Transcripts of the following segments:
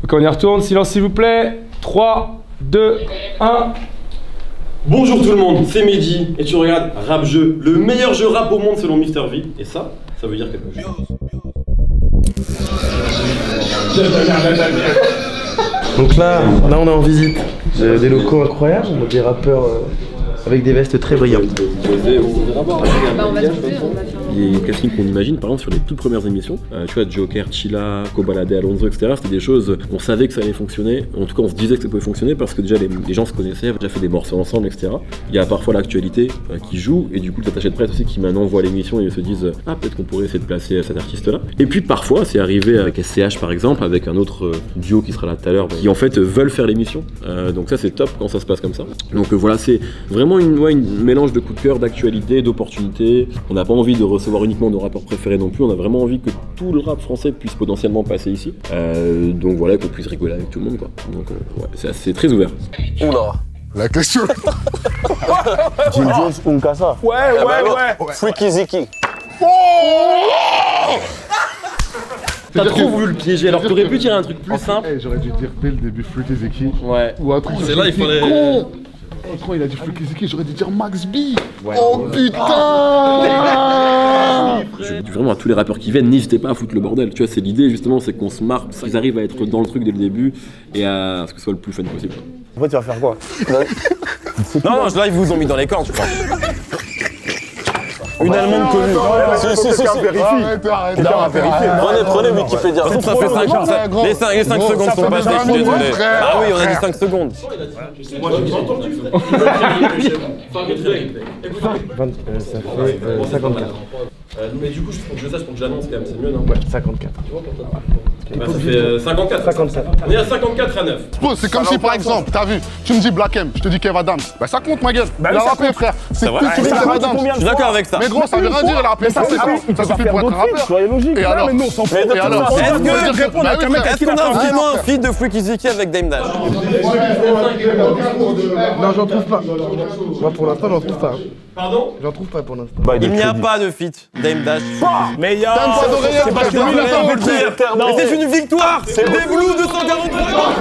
Ok, on y retourne, silence s'il vous plaît. 3, 2, 1. Bonjour tout le monde, c'est Mehdi et tu regardes Rap Jeu, le meilleur jeu rap au monde selon Mister V. Et ça veut dire quelque chose. Donc là on est en visite des locaux incroyables, des rappeurs avec des vestes très brillantes. Les castings qu'on imagine, par exemple sur les toutes premières émissions, tu vois, Joker, Chilla, Kobalade, Alonso, etc. C'était des choses, on savait que ça allait fonctionner, en tout cas on se disait que ça pouvait fonctionner parce que déjà les gens se connaissaient, avaient déjà fait des morceaux ensemble, etc. Il y a parfois l'actualité qui joue et du coup le attaché de presse aussi qui maintenant voit l'émission et se disent ah peut-être qu'on pourrait essayer de placer cet artiste là. Et puis parfois c'est arrivé avec SCH par exemple, avec un autre duo qui sera là tout à l'heure, qui en fait veulent faire l'émission. Donc ça c'est top quand ça se passe comme ça. Donc voilà, c'est vraiment une mélange de coup de cœur, d'actualité, d'opportunités. On n'a pas envie de recevoir uniquement nos rappeurs préférés non plus, on a vraiment envie que tout le rap français puisse potentiellement passer ici. Donc voilà, qu'on puisse rigoler avec tout le monde quoi. Donc ouais, c'est très ouvert. Oula. La question. Jim Jones ou Nkassa. Ouais. Freaky Ziki. T'as trop voulu le piéger, alors t'aurais pu dire un truc plus simple. J'aurais dû dire dès le début Freaky Ziki. Ouais. Ou un truc. C'est là il fallait. Quand il a dit Freaky Ziki, j'aurais dû dire Max B. Ouais. Oh putain. Je dis vraiment à tous les rappeurs qui viennent, n'hésitez pas à foutre le bordel. Tu vois, c'est l'idée justement, c'est qu'on se marre, qu'ils arrivent à être dans le truc dès le début et à ce que ce soit le plus fun possible. Après tu vas faire quoi? Non, là ils vous ont mis dans les cordes, je crois. Une allemande connue. Si. Prenez Wikipédia. De toute façon, ça fait 5 les 5 secondes sont passées, je suis désolé. Ah oui, on a dit 5 secondes. Moi je m'entends. Ça fait 54. Mais du coup, pour que je sache, pour que j'annonce quand même, c'est mieux, non? Ouais, 54. Bah, ça fait 54. 57. On est à 54 à 9. C'est comme si par exemple, t'as vu, tu me dis Black M, je te dis Kev Adams. Bah ça compte ma gueule. Il a rappé frère. C'est vrai. plus Kev Adams. Je suis d'accord avec ça. Mais gros, ça veut rien dire, il a rappelé ça, c'est tout. Ça suffit pour être un rappeur. Soyez logique. Et alors? Et alors? Est-ce qu'on a vraiment un feat de Freaky Ziki avec Dame Dash? Non, j'en trouve pas. Moi pour l'instant, j'en trouve pas. Pardon? J'en trouve pas pour l'instant. Il n'y a pas de feat Dame Dash. Mais y'a... C'est pas c'est une victoire. C'est des Blues 243.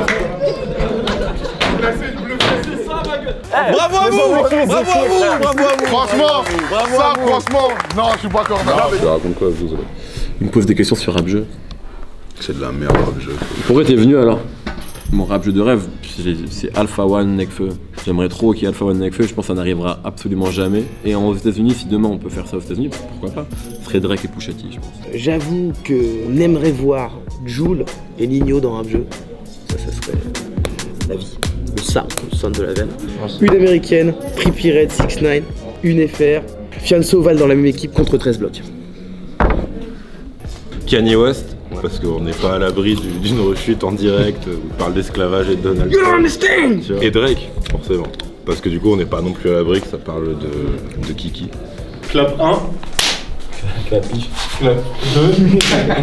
Bravo à vous. Franchement, non, je suis pas corda. Je raconte quoi, vous? Il me pose des questions sur Rap Jeu. C'est de la merde, Rap Jeu. Pourquoi t'es venu alors? Mon rap jeu de rêve, c'est Alpha One Nekfeu. J'aimerais trop qu'il y ait Alpha One Nekfeu, je pense que ça n'arrivera absolument jamais. Et aux États-Unis, si demain on peut faire ça aux États-Unis, pourquoi pas? Ce serait Drake et Pusha T, je pense. J'avoue qu'on aimerait voir Jul et Nino dans un jeu. Ça serait la vie. Le sound de la veine. Une américaine, Trippie Redd, 6ix9ine, une FR, Fianso Val dans la même équipe contre 13 blocs. Kanye West, parce qu'on n'est pas à l'abri d'une rechute en direct où il parle d'esclavage et de Donald Trump. Et Drake, forcément. Parce que du coup, on n'est pas non plus à l'abri que ça parle de Kiki. Clap 1. Clapiche. Clap 2.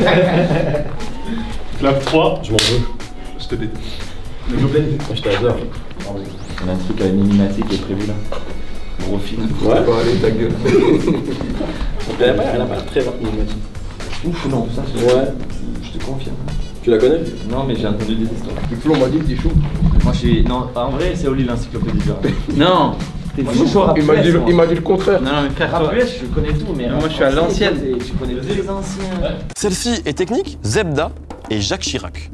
Clap 3. Je m'en veux. Je te déteste. Je t'adore. On a un truc à Minimatic qui est prévu là. Gros film. Ouais. Allez, ta gueule. Elle a pas très rap Minimatic. Ouf, non, ça c'est... Ouais. Je te confirme. Tu la connais? Non, mais j'ai entendu des histoires. Le Flo m'a dit que t'es chaud. Moi je suis... Non, en vrai, c'est Oli l'encyclopédie du rap. Non. T'es chaud. Il m'a dit le contraire. Non, mais frère, toi, je connais tout, mais... Moi je suis à l'ancienne. Tu connais tous les anciens. Celle-ci est technique, Zebda et Jacques Chirac.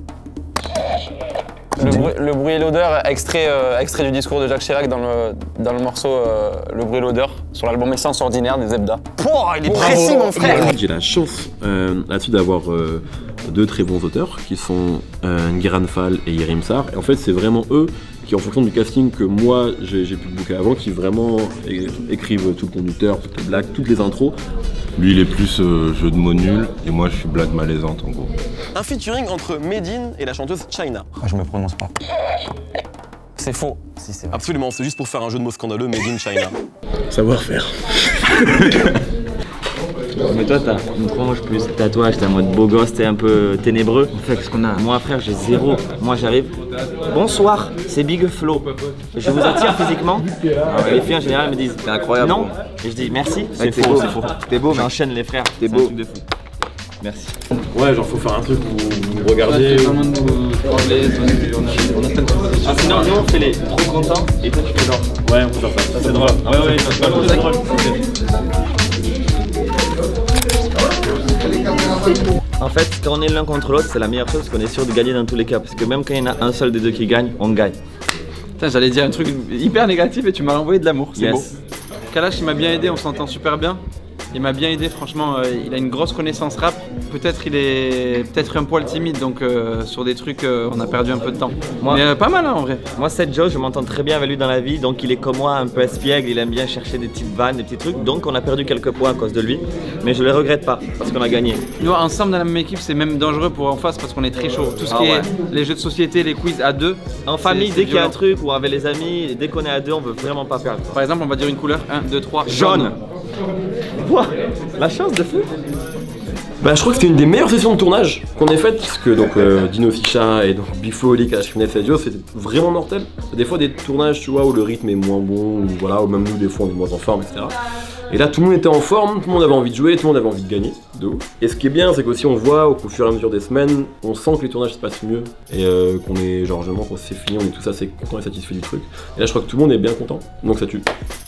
Le bruit et l'odeur, extrait du discours de Jacques Chirac dans le morceau Le bruit et l'odeur sur l'album Essence Ordinaire des Zebda. Pouah, il est précis mon frère. J'ai la chance là-dessus d'avoir deux très bons auteurs qui sont Nguiran Fall et Yerim Sar. Et en fait c'est vraiment eux qui en fonction du casting que moi j'ai pu booker avant, qui vraiment écrivent tout le conducteur, toutes les blagues, toutes les intros. Lui, il est plus jeu de mots nul, et moi, je suis blague malaisante, en gros. Un featuring entre Medine et la chanteuse China. Ah, je me prononce pas. C'est faux. Si, c'est vrai. Absolument, c'est juste pour faire un jeu de mots scandaleux, Medine China. Savoir-faire. Mais toi, t'as une tronche plus tatouage, t'es en mode beau gosse, t'es un peu ténébreux. En fait, qu'est-ce qu'on a? Moi, frère, j'ai zéro. Moi, j'arrive. Bonsoir, c'est Big Flo. Je vous attire physiquement. Alors, les filles en général me disent. C'est incroyable. Non. Et je dis merci. Ouais, C'est faux, beau. c'est faux. T'es beau, J'enchaîne les frères. T'es beau. C'est un truc de fou. Merci. Ouais, genre faut faire un truc où vous regardez. Ah, sinon, nous on fait les trop contents et toi tu fais genre. Ouais, on peut faire ça. C'est drôle. Ouais, c'est drôle. En fait, quand on est l'un contre l'autre, c'est la meilleure chose parce qu'on est sûr de gagner dans tous les cas. Parce que même quand il y en a un seul des deux qui gagne, on gagne. Putain, j'allais dire un truc hyper négatif et tu m'as envoyé de l'amour, c'est beau. Yes. Kalash, il m'a bien aidé, on s'entend super bien. Il m'a bien aidé, franchement, il a une grosse connaissance rap. Peut-être il est un poil timide, donc sur des trucs, on a perdu un peu de temps. Mais pas mal hein, en vrai. Moi, Seth Joe, je m'entends très bien avec lui dans la vie, donc il est comme moi, un peu espiègle, il aime bien chercher des petites vannes, des petits trucs, donc on a perdu quelques points à cause de lui, mais je les regrette pas, parce qu'on a gagné. Nous, ensemble dans la même équipe, c'est même dangereux pour en face parce qu'on est très chaud. Tout ce qui est les jeux de société, les quiz à deux. En famille, dès qu'il y a un truc, ou avec les amis, dès qu'on est à deux, on veut vraiment pas perdre. Par exemple, on va dire une couleur, 1, 2, 3, jaune. Wow, la chance de fou. Bah je crois que c'était une des meilleures sessions de tournage qu'on ait faites parce que donc Dino Ficha et donc Big Flo, Oli, Kalash, Seth Joe, c'était vraiment mortel. Des fois des tournages tu vois où le rythme est moins bon ou voilà, ou même nous des fois on est moins en forme etc. Et là tout le monde était en forme, tout le monde avait envie de jouer, tout le monde avait envie de gagner, de ouf. Et ce qui est bien c'est qu'aussi on voit au fur et à mesure des semaines, on sent que les tournages se passent mieux et qu'on est genre généralement quand c'est fini on est tous assez contents et satisfaits du truc. Et là je crois que tout le monde est bien content, donc ça tue.